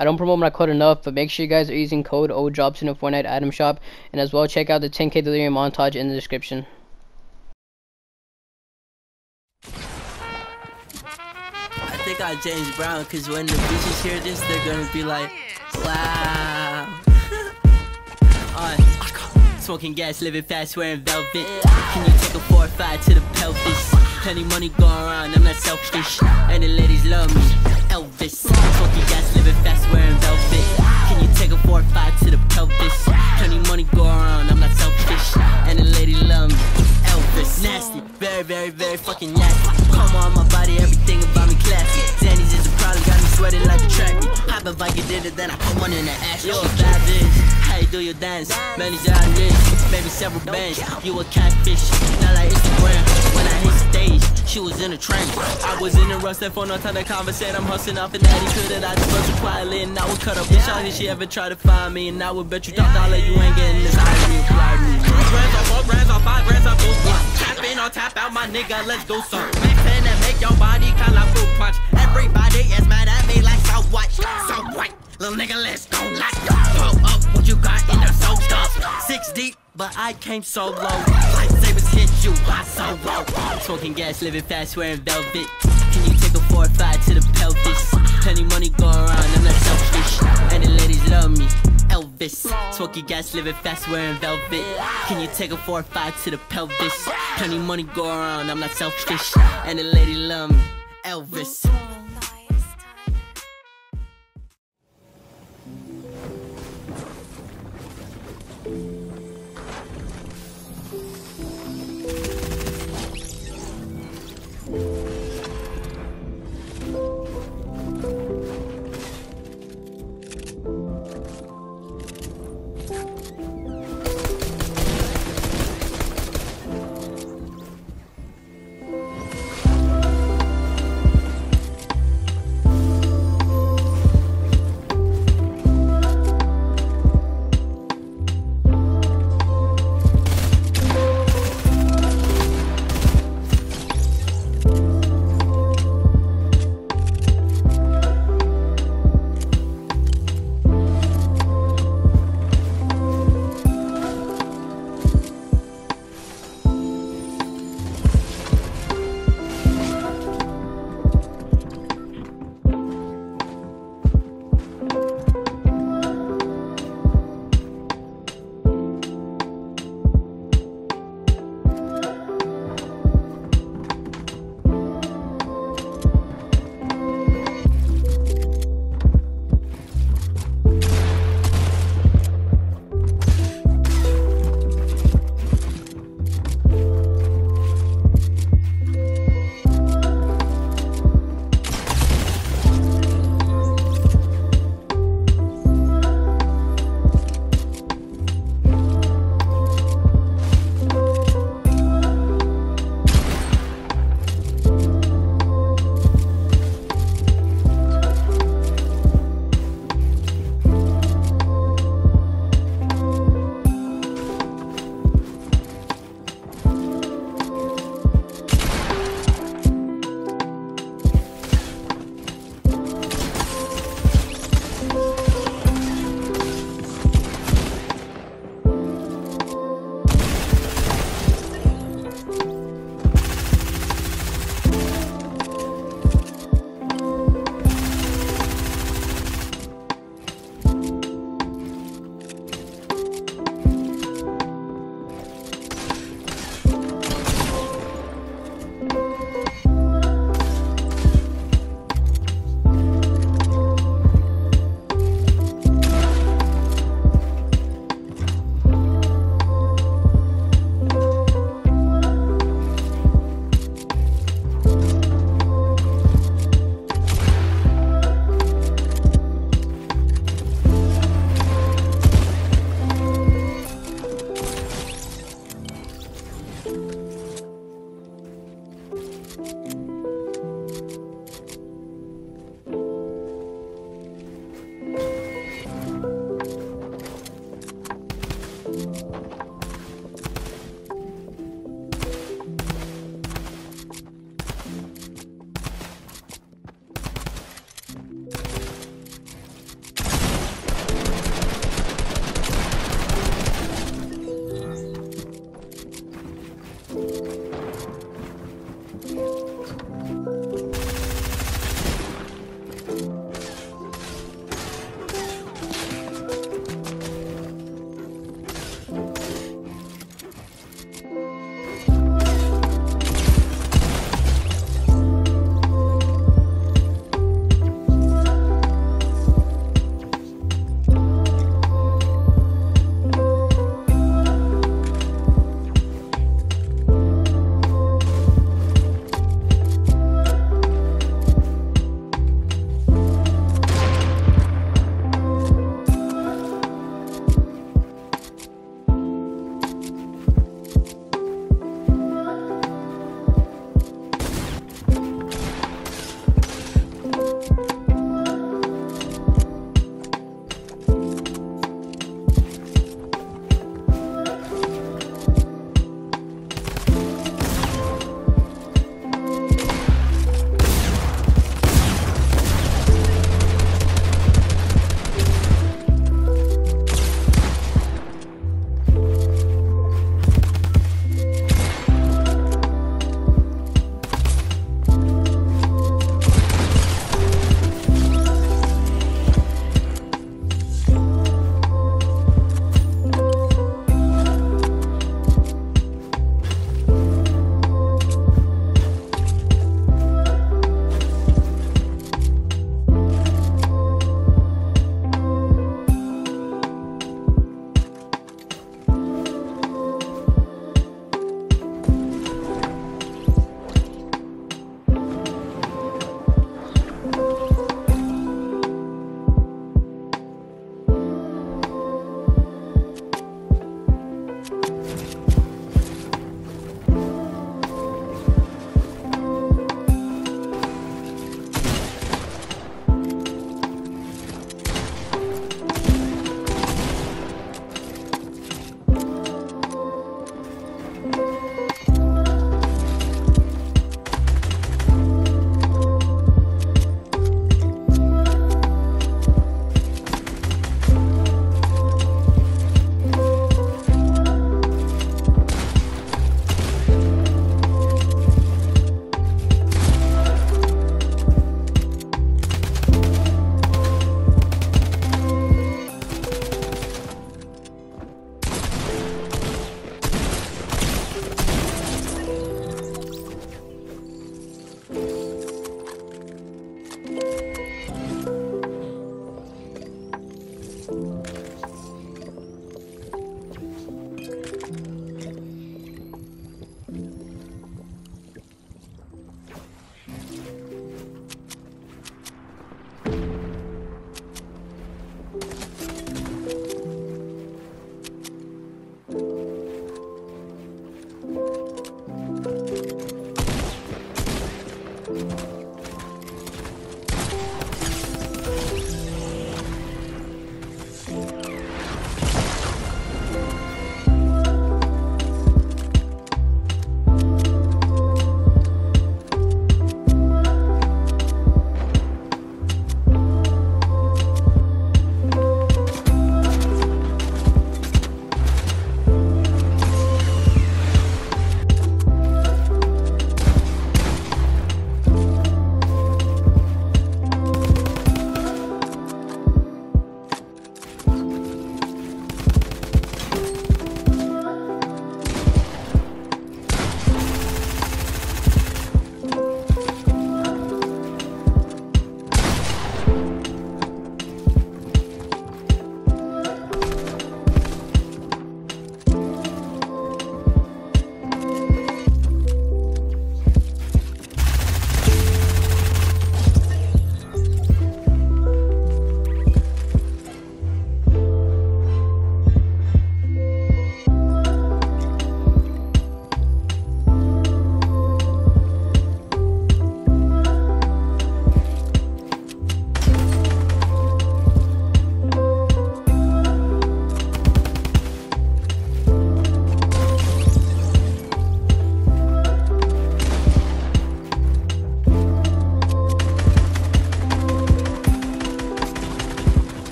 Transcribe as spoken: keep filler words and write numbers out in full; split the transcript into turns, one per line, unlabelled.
I don't promote my code enough, but make sure you guys are using code O Drops in the Fortnite item shop, and as well check out the ten K Delirium montage in the description.
I think I James Brown, cause when the bitches hear this, they're gonna be like, wow. uh, smoking gas, living fast, wearing velvet. Can you take a four or five to the pelvis? Plenty money going around, I'm not selfish. And the ladies love me, Elvis. Smoking gas, living fast, wearing velvet. Can you take a four or five to the pelvis? Plenty money going around, I'm not selfish. And the ladies love me, Elvis. Nasty, very, very, very fucking nasty. Come on my body, everything about me classy. Zannies is a problem, got me sweating like a track. Hop if I can did it, then I put one in the ass. Yo, bad bitch, how you do your dance? Many on this, maybe several bands. You a catfish, not like Instagram. When I hit stage, she was in a trance. I was in a rush, that for no time to conversate. I'm hustling off and daddy could that I just busted quietly. And I would cut up bitch out if she ever try to find me. And I would bet you top dollar you ain't getting this high me. Brands on four, brands on five, brands on two. Tap in or tap out, my nigga, let's do some. Make pen and make your body call a fruit punch. Everybody is mad at me like so what? So what? Little nigga, let's go. Let's go. Throw up what you got in there so tough. Six deep, but I came so low. Lightsabers hit you, I so low. Smoking gas, living fast, wearing velvet. Can you take a four or five to the pelvis? Plenty money going around, I'm not selfish. And the ladies love me, Elvis. Smoking gas, living fast, wearing velvet. Can you take a four or five to the pelvis? Plenty money going around, I'm not selfish. And the ladies love me, Elvis.